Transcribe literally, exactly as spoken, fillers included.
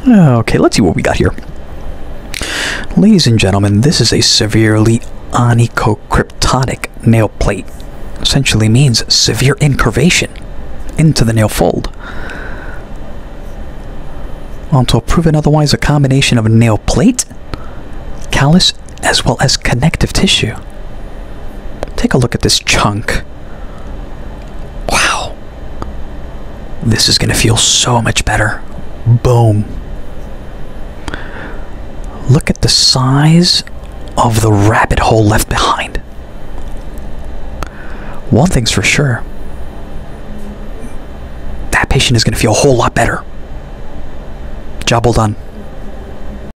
Okay, let's see what we got here. Ladies and gentlemen, this is a severely onychocryptotic nail plate. Essentially means severe incurvation into the nail fold. Until proven otherwise, a combination of a nail plate, callus, as well as connective tissue. Take a look at this chunk. Wow. This is going to feel so much better. Boom. Look at the size of the rabbit hole left behind. One thing's for sure. That patient is going to feel a whole lot better. Job well done.